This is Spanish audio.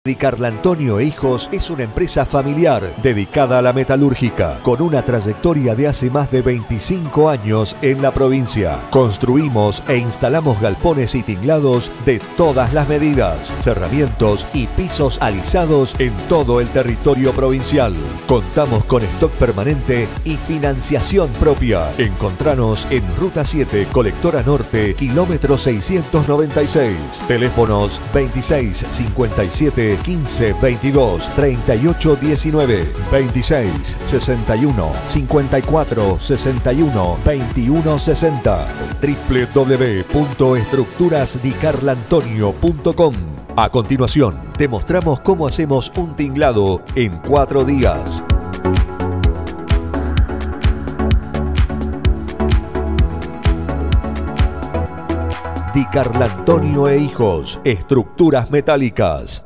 Di Carlantonio e Hijos es una empresa familiar dedicada a la metalúrgica, con una trayectoria de hace más de 25 años en la provincia. Construimos e instalamos galpones y tinglados de todas las medidas, cerramientos y pisos alisados en todo el territorio provincial. Contamos con stock permanente y financiación propia. Encontranos en Ruta 7, Colectora Norte, kilómetro 696. Teléfonos 26 57 15 22 38 19, 26 61 54 61 21 60, www.estructurasdicarlantonio.com. A continuación, te mostramos cómo hacemos un tinglado en 4 días. Di Carlantonio e Hijos, estructuras metálicas.